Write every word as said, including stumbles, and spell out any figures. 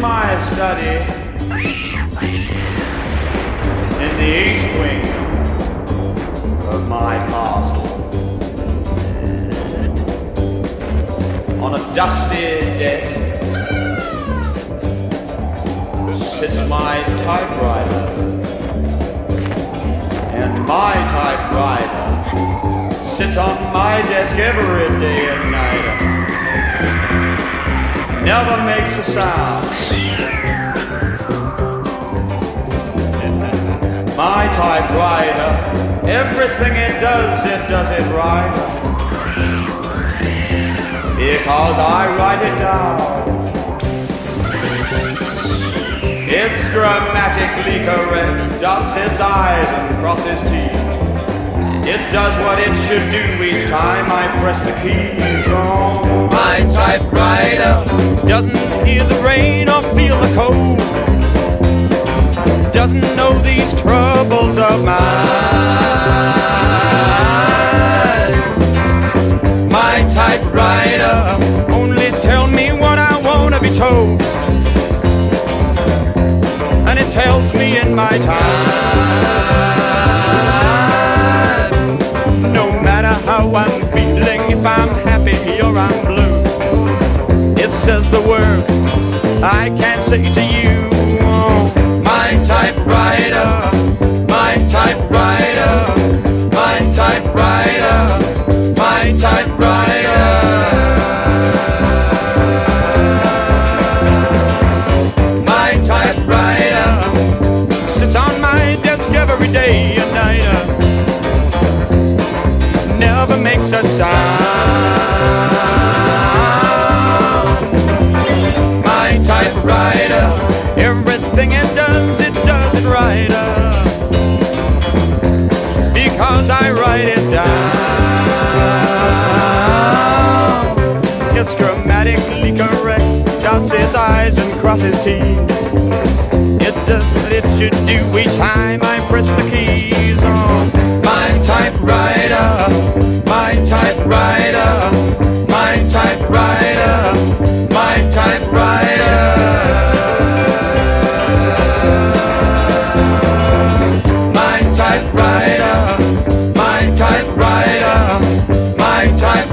my study in the east wing of my castle. On a dusty desk sits my typewriter, and my typewriter sits on my desk every day and night. Never makes a sound. My typewriter, everything it does, it does it right, because I write it down. It's grammatically correct, dots its I's and crosses T's. It does what it should do each time I press the keys on. My typewriter doesn't hear the rain or feel the cold, doesn't know these troubles of mine. My typewriter only tells me what I want to be told, and it tells me in my time. No matter how I'm feeling, if I'm happy or I'm blue, it says the words I can't say to you. My typewriter, my typewriter, my typewriter, my typewriter. My typewriter sits on my desk every day and night. Never makes a sound. My typewriter, everything it does, it does it right, because I write it down. It's grammatically correct, dots its I's and crosses T's. It does what it should do each time I press the keys on. My typewriter, my typewriter, my typewriter, my typewriter. My typewriter, my typewriter, my typewriter.